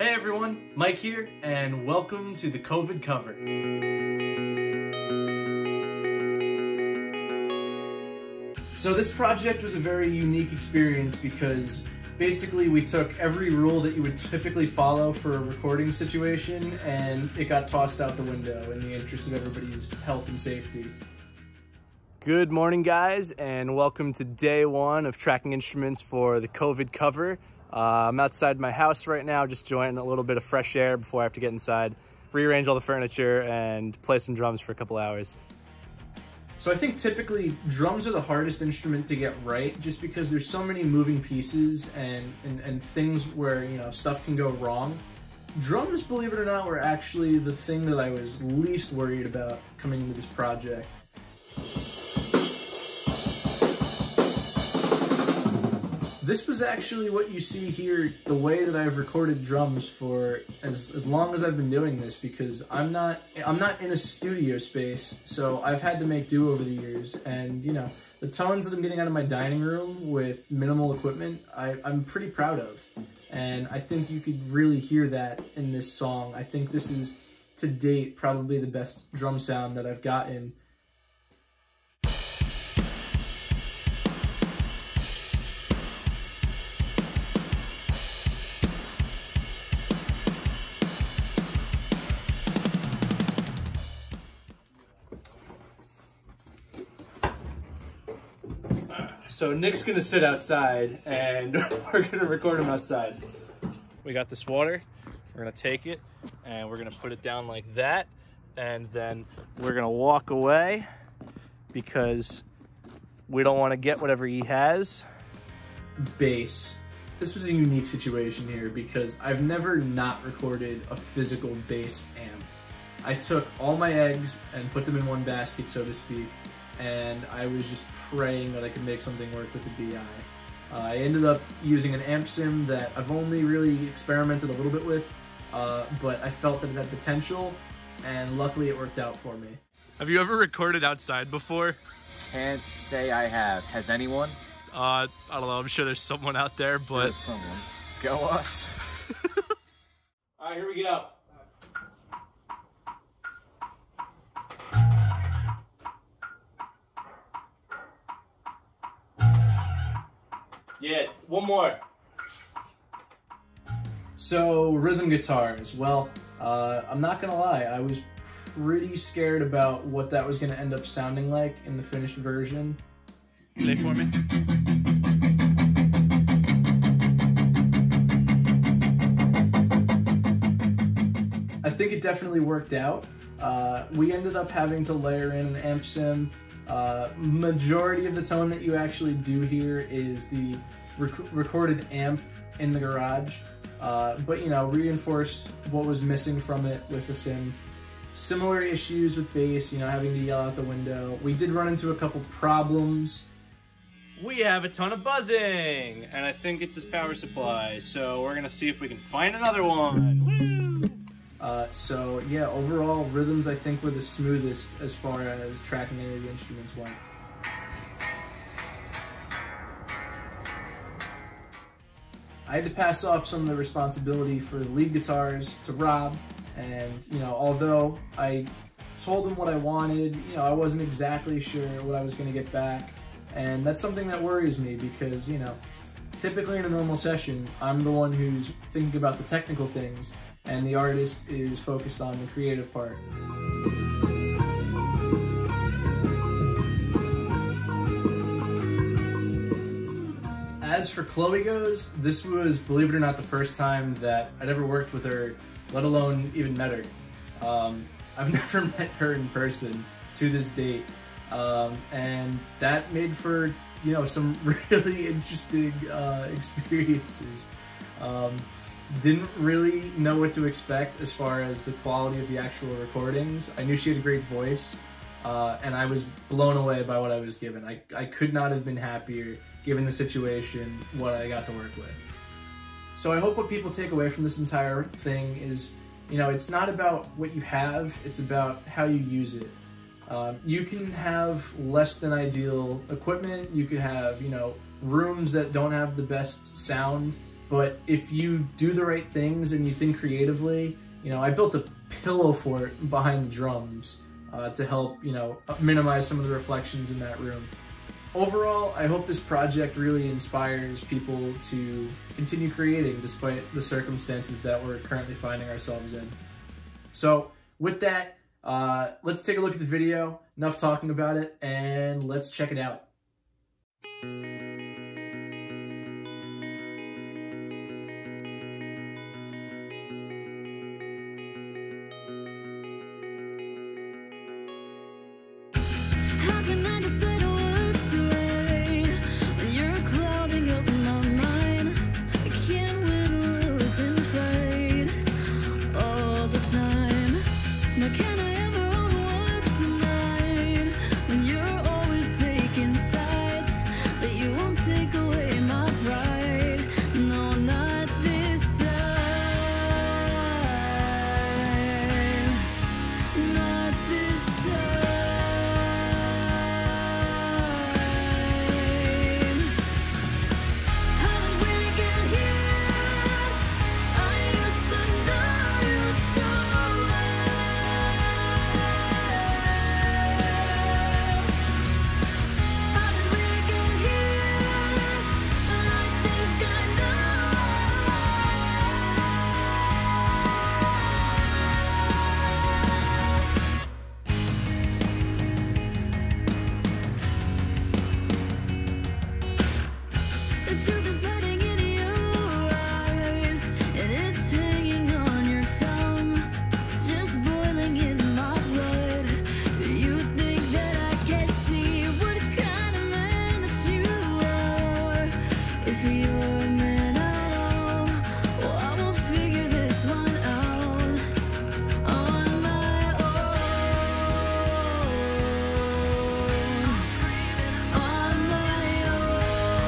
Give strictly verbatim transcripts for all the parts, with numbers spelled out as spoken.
Hey everyone, Mike here, and welcome to the COVID cover. So this project was a very unique experience because basically we took every rule that you would typically follow for a recording situation and it got tossed out the window in the interest of everybody's health and safety. Good morning guys, and welcome to day one of tracking instruments for the COVID cover. Uh, I'm outside my house right now, just enjoying a little bit of fresh air before I have to get inside, rearrange all the furniture, and play some drums for a couple hours. So I think typically drums are the hardest instrument to get right, just because there's so many moving pieces and, and, and things where, you know, stuff can go wrong. Drums, believe it or not, were actually the thing that I was least worried about coming into this project. This was actually what you see here, the way that I've recorded drums for as, as long as I've been doing this, because I'm not, I'm not in a studio space, so I've had to make do over the years. And you know, the tones that I'm getting out of my dining room with minimal equipment, I, I'm pretty proud of. And I think you could really hear that in this song. I think this is, to date, probably the best drum sound that I've gotten. So Nick's gonna sit outside and we're gonna record him outside. We got this water, we're gonna take it and we're gonna put it down like that, and then we're gonna walk away because we don't wanna get whatever he has. Bass. This was a unique situation here because I've never not recorded a physical bass amp. I took all my eggs and put them in one basket, so to speak, and I was just praying that I could make something work with the D I. Uh, I ended up using an amp sim that I've only really experimented a little bit with, uh, but I felt that it had potential, and luckily it worked out for me. Have you ever recorded outside before? Can't say I have. Has anyone? Uh, I don't know, I'm sure there's someone out there, but... Sure there's someone. Go us. Alright, here we go. Yeah, one more. So, rhythm guitars. Well, uh, I'm not gonna lie, I was pretty scared about what that was gonna end up sounding like in the finished version. Play for me. I think it definitely worked out. Uh, we ended up having to layer in an amp sim. Uh, majority of the tone that you actually do hear is the rec recorded amp in the garage, uh, but you know, reinforced what was missing from it with the sim. Similar issues with bass, you know, having to yell out the window. We did run into a couple problems. We have a ton of buzzing, and I think it's this power supply, so we're gonna see if we can find another one. Woo! Uh, so yeah, overall, rhythms I think were the smoothest as far as tracking any of the instruments went. I had to pass off some of the responsibility for the lead guitars to Rob, and you know, although I told him what I wanted, you know, I wasn't exactly sure what I was going to get back, and that's something that worries me because, you know, typically in a normal session, I'm the one who's thinking about the technical things, and the artist is focused on the creative part. As for Chloe goes, this was, believe it or not, the first time that I'd ever worked with her, let alone even met her. Um, I've never met her in person to this date, um, and that made for, you know, some really interesting uh, experiences. Um, Didn't really know what to expect as far as the quality of the actual recordings. I knew she had a great voice, uh, and I was blown away by what I was given. I, I could not have been happier, given the situation, what I got to work with. So I hope what people take away from this entire thing is, you know, it's not about what you have, it's about how you use it. Um, you can have less than ideal equipment, you could have, you know, rooms that don't have the best sound, But if you do the right things and you think creatively, you know, I built a pillow fort behind the drums uh, to help, you know, minimize some of the reflections in that room. Overall, I hope this project really inspires people to continue creating despite the circumstances that we're currently finding ourselves in. So with that, uh, let's take a look at the video. Enough talking about it, and let's check it out. How can I decide what's right when you're clouding up my mind? I can't win or lose in a fight all the time. Now can I ever own what's mine when you're always taking sides? But you won't take away my pride. No, not this time. Not this time. The truth is hiding in your eyes, and it's hanging on your tongue, just boiling in my blood. You think that I can't see what kind of man that you are? If you're a man at all, well, I will figure this one out on my own. On my own.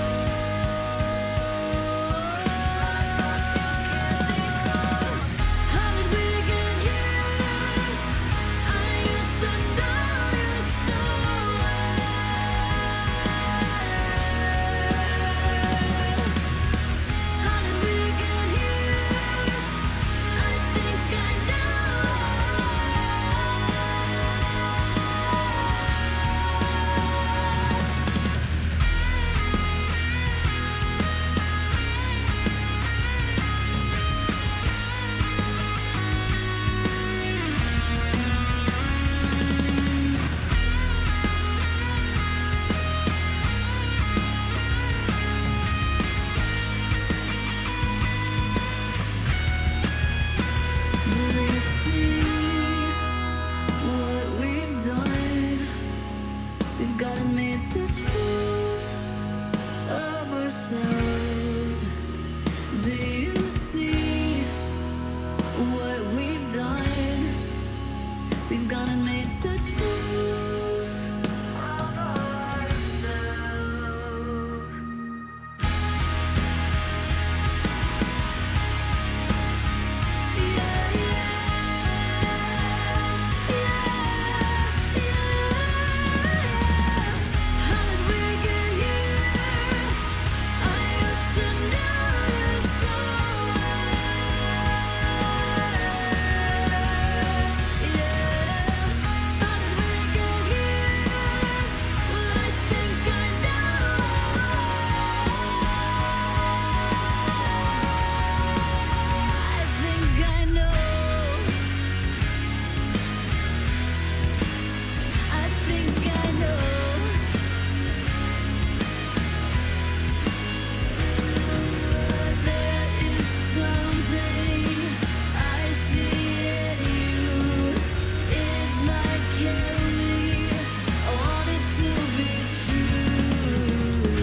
How did we get here? I used to know you so well. How did we get here? I think I Do you see what we've done? We've gotten made such fools of ourselves. Do you see what we've done? We've gone and made such fools of ourselves. Yeah, yeah, yeah, yeah. How did we get here? I used to know you so well. Yeah. How did we get here? Well, I think I know. I think I know. I think I know. There is something I see in you. It might kill me. I want it to be true.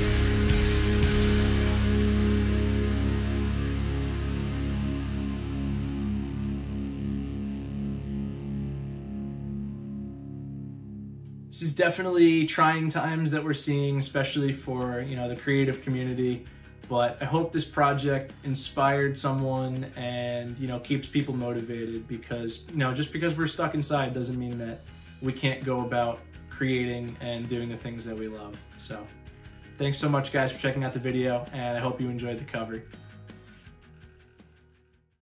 This is definitely trying times that we're seeing, especially for, you know, the creative community. But I hope this project inspired someone and, you know, keeps people motivated, because, you know, just because we're stuck inside doesn't mean that we can't go about creating and doing the things that we love. So thanks so much, guys, for checking out the video, and I hope you enjoyed the cover.